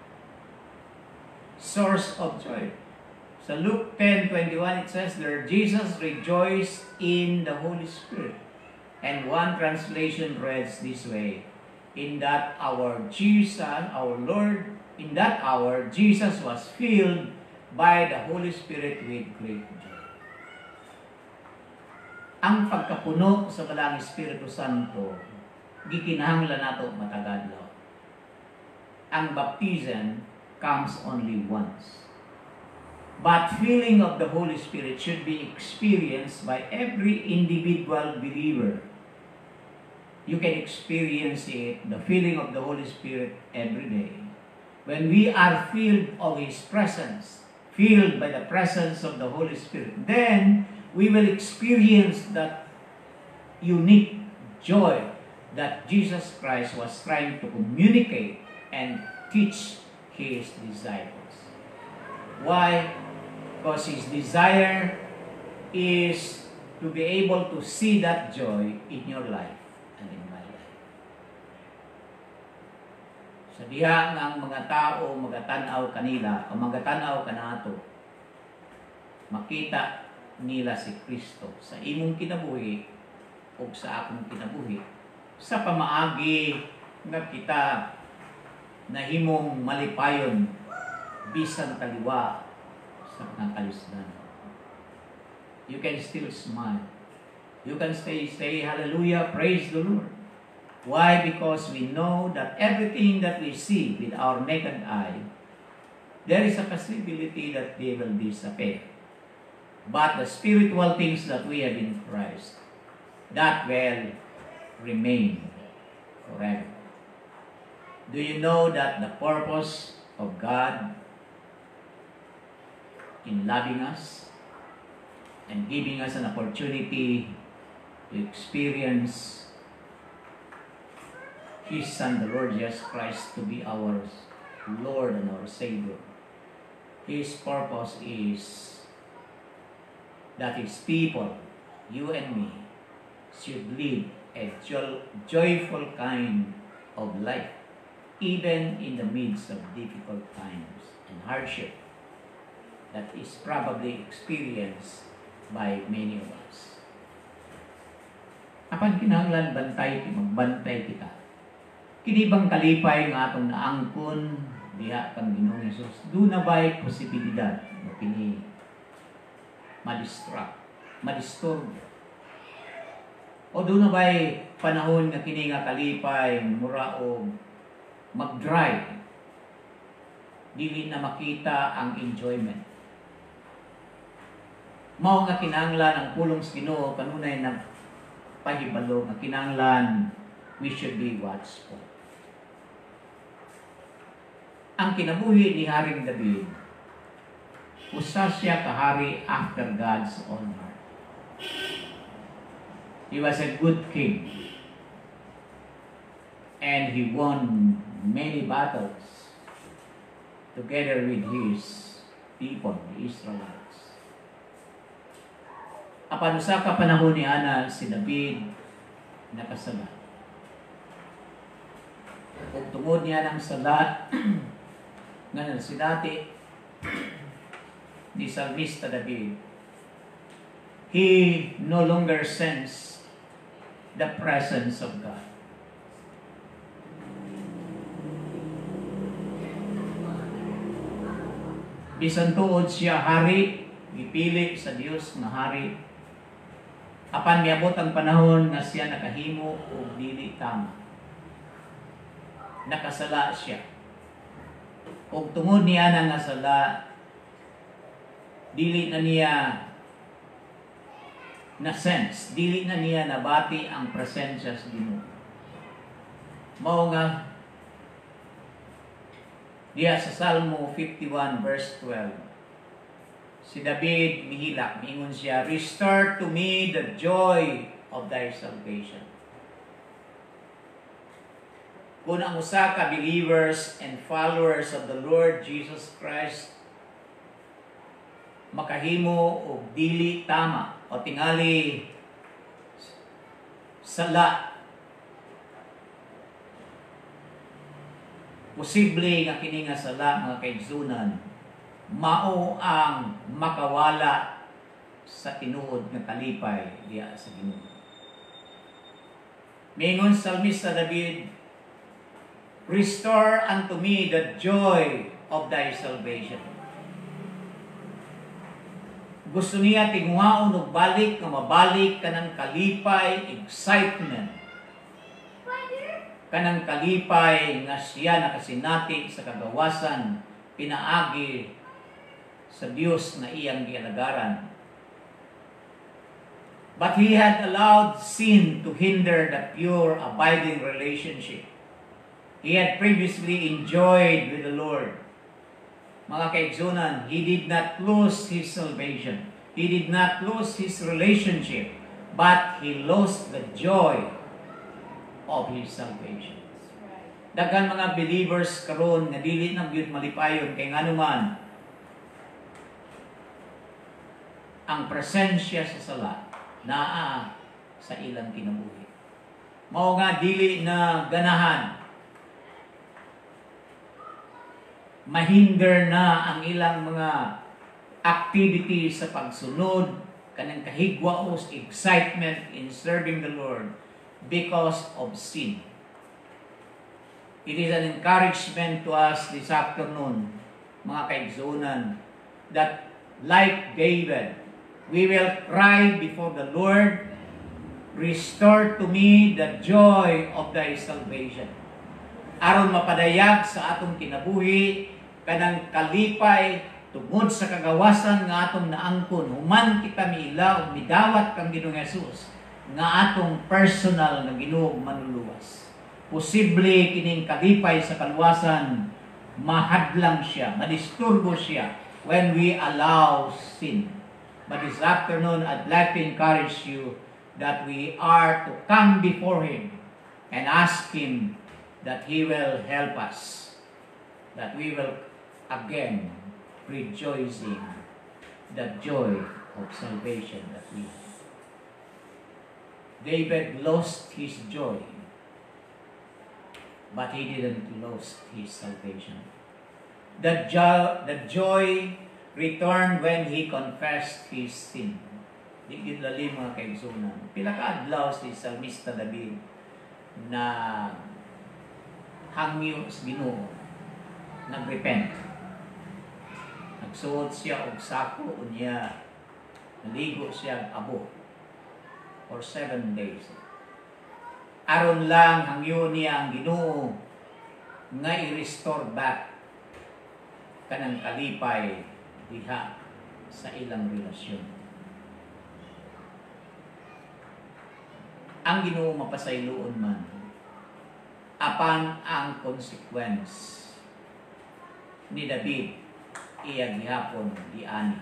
Source of joy. Sa Luke 10:21 it says there, Jesus rejoiced in the Holy Spirit. And one translation reads this way, in that hour Jesus, our Lord, in that hour Jesus was filled by the Holy Spirit with great joy. Ang pagkapuno sa Balang Espiritu Santo, gikinahanglan nato matagadlaw. Ang baptism comes only once. But filling of the Holy Spirit should be experienced by every individual believer. You can experience it, the filling of the Holy Spirit, every day. When we are filled of His presence, filled by the presence of the Holy Spirit, then we will experience that unique joy that Jesus Christ was trying to communicate and teach His disciples. Why? Because His desire is to be able to see that joy in your life and in my life. Sa diha nga ang mga tao magatanaw kanila o magatanaw kanato, makita nila si Kristo sa imong kinabuhi o sa akong kinabuhi sa pamaagi nga kita nahimong malipayon bisan kaliwa sa pangkalisdan. You can still smile. You can say hallelujah, praise the Lord. Why? Because we know that everything that we see with our naked eye, there is a possibility that they will disappear. But the spiritual things that we have in Christ, that will remain forever. Do you know that the purpose of God in loving us and giving us an opportunity to experience His Son, the Lord Jesus Christ, to be our Lord and our Savior? His purpose is that His people, you and me, should live a joyful kind of life, even in the midst of difficult times and hardship that is probably experienced by many of us. Apan kinahanglan magbantay kita. Kini bang kalipay nga atong naangkon diha kang Ginoong Hesus? Do na ba'y posibilidad na kini madisturb? O do na ba'y panahon nga kini nga kalipay mura o mag-dry, dili na makita ang enjoyment? Mao nga kinahanglan ang pulong sa Ginoo kanunay na pahibalo nga kinahanglan we should be watchful. Ang kinabuhi ni Haring David, usa siya kahari after God's own heart. He was a good king, and he won many battles together with his people, the Israelites. Apan usa ka panahon ni ana si David nakasala. Ug tungod niya ng sala nga sinati ni Salmista David, he no longer sensed the presence of God. Bisan tuod siya hari, gipili sa Dios nga hari, apan miabot ang panahon nga siya nakahimo og dili tama. Nakasala siya. Ug tungod niya na nga sala, dili na niya na sense, dili na niya nabati ang presensya sa Ginoo. Mao nga diya sa Salmo 51 verse 12, si David mihilak, miingon siya, "Restore to me the joy of thy salvation." Kung ang usa ka believers and followers of the Lord Jesus Christ makahimo og dili tama o tingali sala, posible nga kini nga sala, mga kaigsunan, mao ang makawala sa tinuod nga kalipay diya sa Ginoo. Mingon Salmista David, "Restore unto me the joy of thy salvation." Gusto niya tinguhaon og balik nga mabalik kanang kalipay, excitement, kanang kalipay nga siya nakasinati sa kagawasan, pinaagi sa Dios na iyang gialagaran. But he had allowed sin to hinder the pure, abiding relationship he had previously enjoyed with the Lord. Mga kaigsunan, he did not lose his salvation. He did not lose his relationship, but he lost the joy of his salvation. Daghan mga believers karon nga dili na gyud malipayon kay nganuman ang presensya sa sala naa sa ilang kinabuhi. Mao nga dili na ganahan, mahinder na ang ilang mga activities sa pagsunod, kanang kahigwaos, excitement in serving the Lord because of sin. It is an encouragement to us this afternoon, mga kaigsunan, that like David, we will cry before the Lord, "Restore to me the joy of thy salvation." Aron mapadayag sa atong kinabuhi kanang kalipay tungod sa kagawasan nga atong naangkon, human kita miila o midawat kang Ginoong Hesus nga atong personal na Ginoo manluluwas. Posible kining kalipay sa kaluwasan mahadlang siya, madisturbo siya when we allow sin. But this afternoon, I'd like to encourage you that we are to come before Him and ask Him that He will help us, that we will again rejoicing the joy of salvation that we have. David lost his joy, but he didn't lose his salvation. The joy returned when he confessed his sin. Di yun lalim mga kaigsunan. Pila ka adlaw si Salmista David na hangyo sa Ginoo, nagrepent. Nagsuot siya og sako unya, naligo siya abo for 7 days. Aron lang hangyo niya ang Ginoo nga i-restore back kanang kalipay diha sa ilang relasyon. Ang Ginoo mapasayloon man apan ang consequence ni David iya gihapon diani.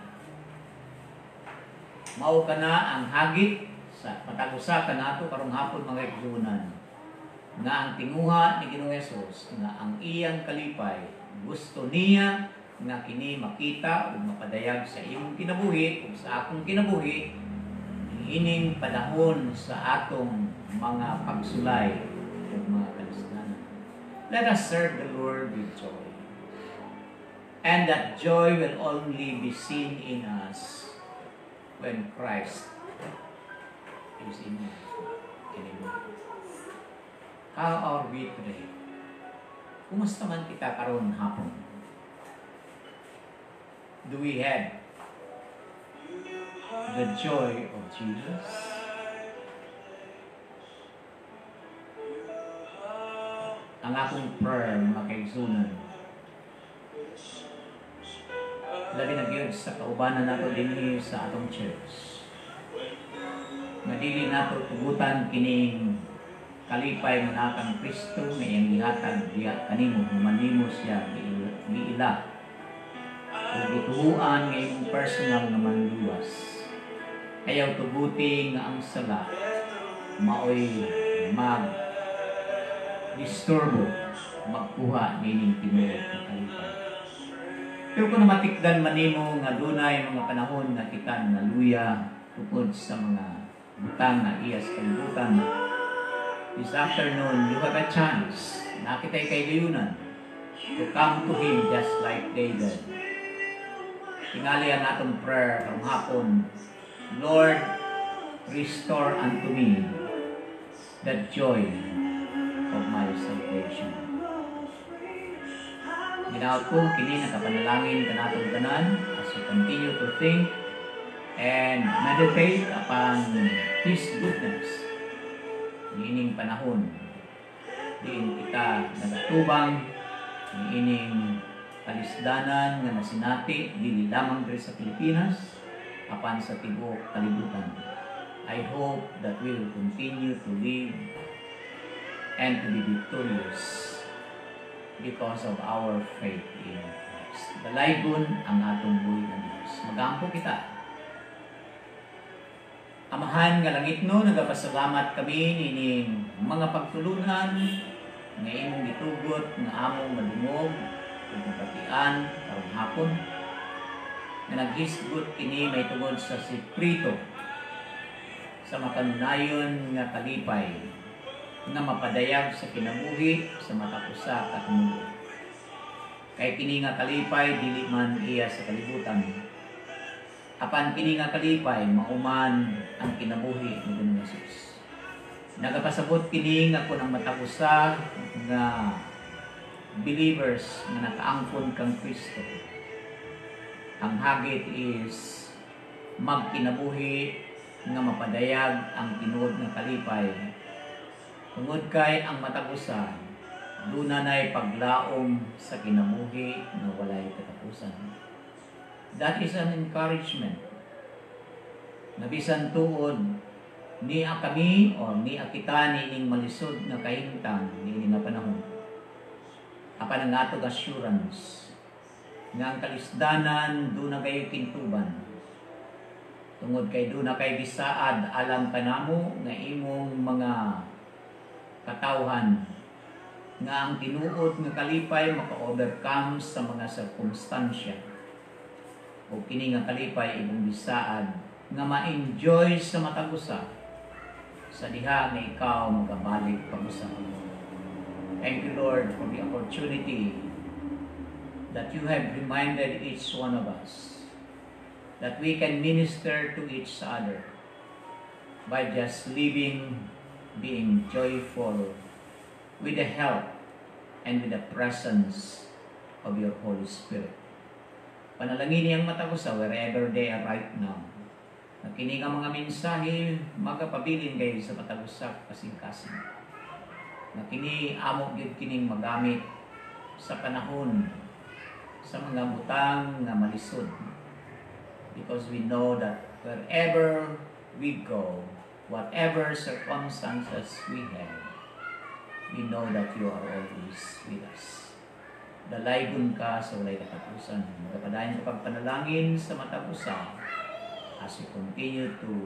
Mao kana ang hagit sa patagusa kanato karong hapon mga igsunan nga ang tinguha ni Ginoong Hesus nga ang iyang kalipay gusto niya nga kini makita ug mapadayag sa imong kinabuhi ug sa akong kinabuhi ining panahon sa atong mga pagsulay ug mga kalasdanan. Let us serve the Lord with joy. And that joy will only be seen in us when Christ is in us. How are we today? Kumusta man kita karon hapon? Do we have the joy of Jesus? Ang akong prayer, mga kaigsunan, labi na gyud sa kaubanan nato dinhi sa atong church. Madili nato tugutan kining kalipay nga nakang Kristo nga iyang gihatag diha kanimo humanimo siya giila ug gituhuan nga imong personal nga manluwas. Ayaw tuguti nga ang sala maoy disturbo magkuha nining tinuod nga kalipay. Pero kung matikdan manimo nga dunay mga panahon nga kita naluya tungkol sa mga butang na iya sa kalibutan, this afternoon you have a chance na kita'y kaigayunan to come to Him just like David. Tingali ang atong prayer ang hapon, Lord, restore unto me the joy of my salvation. Ginaot ko, kini nakapanalangin kanatong tanan as we continue to think and meditate upon His goodness. Niining panahon, diin kita nagatubang, niining kalisdanan nga nasinati, dili lamang diri sa Pilipinas, apan sa tibuok kalibutan. I hope that we will continue to live and to be victorious because of our faith in Christ. Dalaygon ang atong buhi ng Diyos. Magampo kita. Amahan nga langit no, nagapasalamat kami nining mga pagtulunan nga imong gitugot nga among madungog ug mapatian karong hapon nga naghisgot kini may tungod sa sikreto sa makanunayon nga kalipay nga mapadayag sa kinabuhi sa matapusa katungod. Kay kini nga kalipay dili man iya sa kalibutan. Apan kini nga kalipay mauman ang kinabuhi ni Ginoong Hesus. Nagapasabot kini nga kun ang matapusa nga believers nga nakaangkon kang Kristo. Ang hagit is magkinabuhi nga mapadayag ang tinuod nga kalipay. Tungod kay ang matapusan, dunay paglaom sa kinabuhi na walay katapusan. That is an encouragement. Nabisan tuod niya kami o niya kita nining malisod na kahimtang nining nga panahon. Apan ang atong assurance nga ang kalisdanan doon na kayo kintuban. Tungod kay doon na kayo gisaad alang kanamo nga imong mga katawhan nga ang tinuod nga kalipay maka-overcome sa mga sirkumstansya. O kini nga kalipay imong gisaad nga ma-enjoy sa matagusa sa diha nga ikaw magabalik pag-usap. Thank you, Lord, for the opportunity that you have reminded each one of us that we can minister to each other by just living, being joyful with the help and with the presence of your Holy Spirit. Panalangin niyang mata ko sa wherever they are right now. Na kini nga mga mensahe magapabilin kayo sa matag-usap kasing-kasing. Na kini amo gyud kining magamit sa panahon sa mga butang nga malisod. Because we know that wherever we go, whatever circumstances we have, we know that you are always with us. Dalaygon ka sa walay katapusan. Magpadayon ka pagpanalangin sa matag-usap as we continue to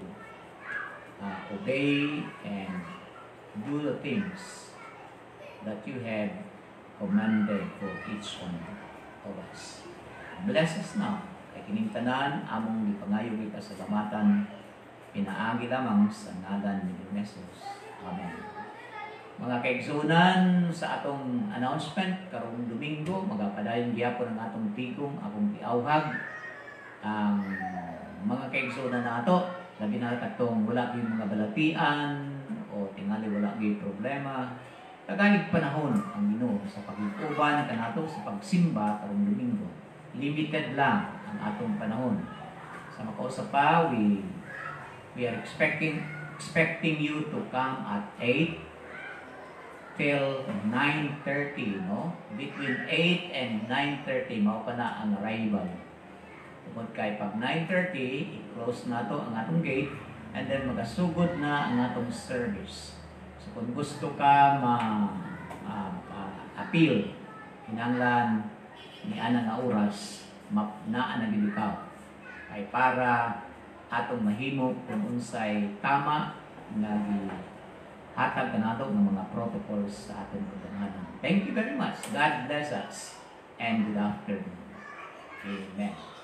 obey and do the things that you have commanded for each one of us. Bless us now. Kay kining tanan, among gipangayo gi pasalamatan, pinaagi lamang sa ngalan ni Jesus. Amen. Mga kaigsunan, sa atong announcement karong Domingo, magapadayon gyapon ang atong tigong, akong tiawhag ang mga kaigsunan nato, labi na katong wala gyud mga balatian o tingali wala gyud problema. Tagalig panahon ang Ginoo sa pag-uban kanato sa pagsimba karong Domingo. Limited lang ang atong panahon. Sa makausap pa, we are expecting you to come at 8 till 9:30, no? Between 8 and 9:30 mao pa na ang arrival. Tungod kay pag 9:30, i-close na to ang atong gate and then magasugod na ang atong service. So kung gusto ka appeal, hinanglan ni ana nga oras naa na gid ikaw ay para atong mahimo kung unsay tama nga hatag kanato ng mga protocols sa atong pagtananan. Thank you very much. God bless us and good afternoon. Amen.